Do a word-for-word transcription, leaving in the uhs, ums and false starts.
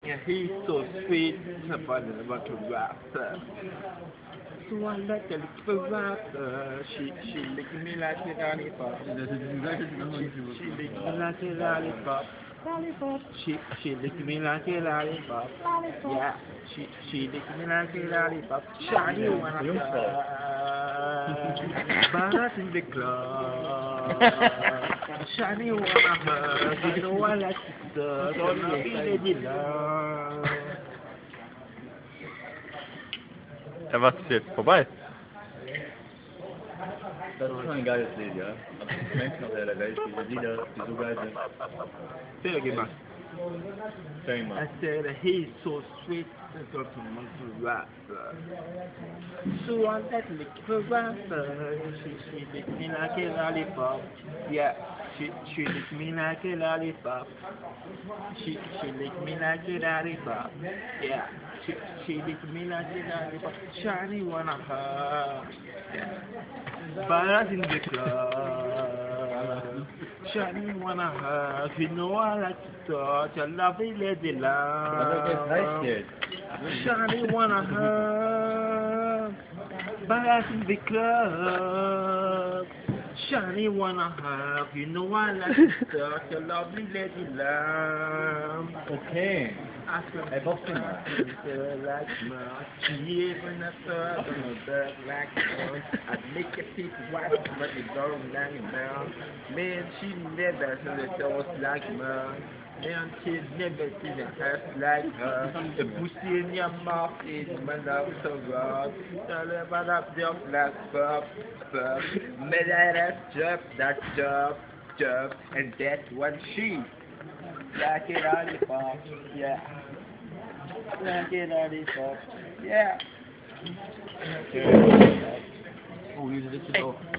Yeah, he's so sweet, somebody about to rap. So I like a little rapper. She she lick me like a lollipop. She she lick me like a lollipop. Lollipop. She she lick me like a lollipop. Lollipop. Yeah. She she lick me like a lollipop. Shiny one. Barat in the club. Shiny one of her. You know I like the don't feel love. Erwartet jetzt vorbei. Das ist schon ein geiles Lied, ja. Aber die Menschen auf der Welt, diese Lieder, die so geil sind. Sehr gemacht. Sag mal. I said he's so sweet, I got to want to rap. So I let little rapper, she, she lick me like a lollipop. Yeah, she, she lick me like a lollipop. She, she lick me like a lollipop. Yeah, she, she lick me like a lollipop. Shiny one of her. Yeah. Bars in the club. Shiny one of her. You know I like to touch a lovely lady love. Shiny one of her. Bars in the club. Shiny one of her. You know I like to touch a lovely lady love. Okay. Ey, was denn? Even a third on a bird like her. I'd make a piece white, but it don't like her. Man, she never seen a toes like her. Man, she's never seen a ass like her. The pussy in your mouth is my love so rough. Tell her about up jump like pop, pop. Made that ass jump, that jump, jump. And that's what she like it lollipop, yeah. Like it lollipop, yeah. Okay. Oh, you did it.